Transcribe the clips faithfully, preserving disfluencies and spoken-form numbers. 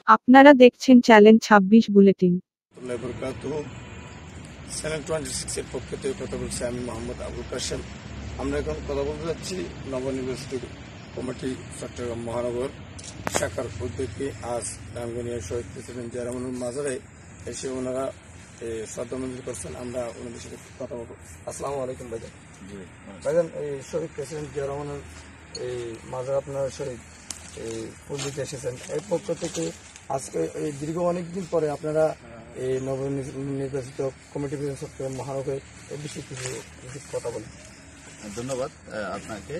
আপনারা দেখছেন চ্যালেঞ্জ ছাব্বিশ বুলেটিন। চ্যানেল টোয়েন্টি সিক্স এর পক্ষ থেকে কথা বলছি আমি মোহাম্মদ আবুল কাশেম। আমরা এখন কথা বলতে যাচ্ছি নবনির্বাচিত কমিটি চট্টগ্রাম মহানগর শাখার উদ্যোগে আজ রাঙ্গুনিয়া শহীদ প্রেসিডেন্ট জিয়া রহমানের মাজারে এসে ওনারা শ্রদ্ধাঞ্জলি করছেন। আমরা ওনাদের সাথে কথা বলবো। আসসালামু আলাইকুম ভাইজান। ভাইজান, এই শহীদ প্রেসিডেন্ট জিয়া রহমানের এই মাজার আপনারা শহীদ এই ফুল দিতে এসেছেন, এর পক্ষ থেকে আজকে এই দীর্ঘ অনেকদিন পরে আপনারা এই নবনির্বাচিত কমিটি চট্টগ্রাম মহানগরের এই বিষয়ে কিছু কথা বলেন। ধন্যবাদ আপনাকে।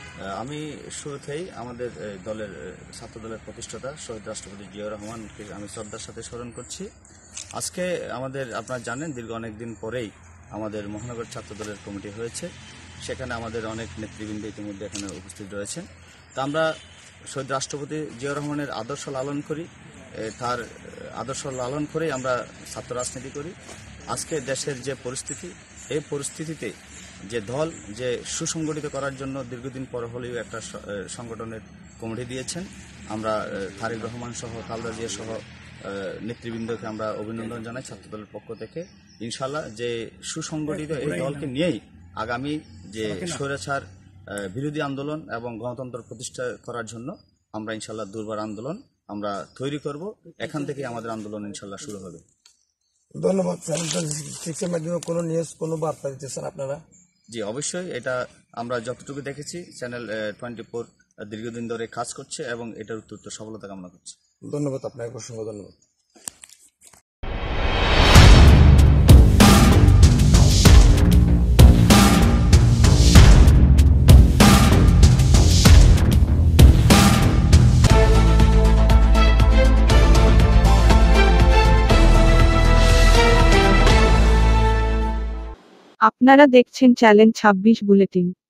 আমি শুরুতেই আমাদের দলের ছাত্র দলের প্রতিষ্ঠাতা শহীদ রাষ্ট্রপতি জিয়াউর রহমানকে আমি শ্রদ্ধার সাথে স্মরণ করছি। আজকে আমাদের আপনারা জানেন দীর্ঘ অনেক দিন পরেই আমাদের মহানগর ছাত্র দলের কমিটি হয়েছে, সেখানে আমাদের অনেক নেতৃবৃন্দ ইতিমধ্যে এখানে উপস্থিত রয়েছেন। তা আমরা শহীদ রাষ্ট্রপতি জিয়াউর রহমানের আদর্শ লালন করি, তার আদর্শ লালন করেই আমরা ছাত্র রাজনীতি করি। আজকে দেশের যে পরিস্থিতি, এই পরিস্থিতিতে যে দল যে সুসংগঠিত করার জন্য দীর্ঘদিন পর হলেও একটা সংগঠনের কমিটি দিয়েছেন, আমরা তারেক রহমান সহ খালেদা জিয়া সহ নেতৃবৃন্দকে আমরা অভিনন্দন জানাই ছাত্র দলের পক্ষ থেকে। ইনশাল্লাহ যে সুসংগঠিত এই দলকে নিয়েই আগামী যে স্বৈরাচার বিরোধী আন্দোলন এবং গণতন্ত্র প্রতিষ্ঠা করার জন্য আমরা ইনশাল্লাহ দুর্বার আন্দোলন আমরা তৈরি করব। এখান থেকে আমাদের আন্দোলন ইনশাল্লাহ শুরু হবে। ধন্যবাদ। শিক্ষার মাধ্যমে কোনো নিউজ কোনো বার্তা দিতেছেন আপনারা? জি, অবশ্যই। এটা আমরা যতটুকু দেখেছি চ্যানেল টোয়েন্টি ফোর দীর্ঘদিন ধরে কাজ করছে এবং এটার উত্তর সফলতা কামনা করছে। ধন্যবাদ আপনাকে, অসংখ্য ধন্যবাদ। আপনারা দেখছেন চ্যালেঞ্জ ছাব্বিশ বুলেটিন।